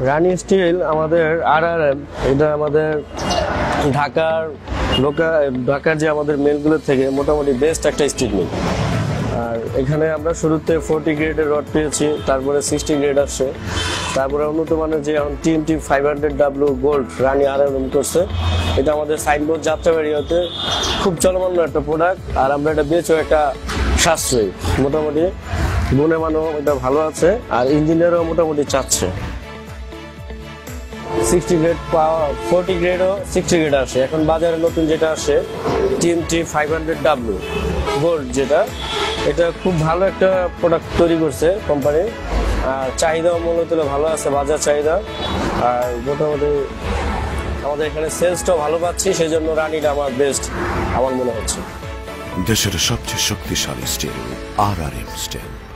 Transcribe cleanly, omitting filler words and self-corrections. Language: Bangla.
রানি স্টিল আমাদের RRM, এটা আমাদের ঢাকার যে আমাদের মিলগুলোর থেকে মোটামুটি বেস্ট একটা স্টিল মিল। আর এখানে আমরা শুরুতে 40 গ্রেডের রড পেয়েছি, তারপরে 60 গ্রেড আসছে, তারপরে উন্নত মানের যে এখন TMT 500W গোল্ড রানি RRM করছে, এটা আমাদের সাইনবোর্ড যাত্রাবাড়িতে খুব চলমান একটা প্রোডাক্ট। আর আমরা এটা বেচও একটা সাশ্রয়ী, মোটামুটি গুণে মানও এটা ভালো আছে, আর ইঞ্জিনিয়ারও মোটামুটি চাচ্ছে। 60 গ্রেড পাওয়া, 40 গ্রেডও 60 গ্রেড আসে। এখন বাজারে নতুন যেটা আসে TMT 500W গোল্ড, যেটা এটা খুব ভালো একটা প্রোডাক্ট তৈরি করছে কোম্পানি। আর চাহিদাও মূলত ভালো আছে, বাজার চাহিদা। আর মোটামুটি আমাদের এখানে সেলসটাও ভালো পাচ্ছি, সেই জন্য রানিটা আমার বেস্ট আমার মনে হচ্ছে। দেশের সবচেয়ে শক্তিশালী স্টিল RRM স্টিল।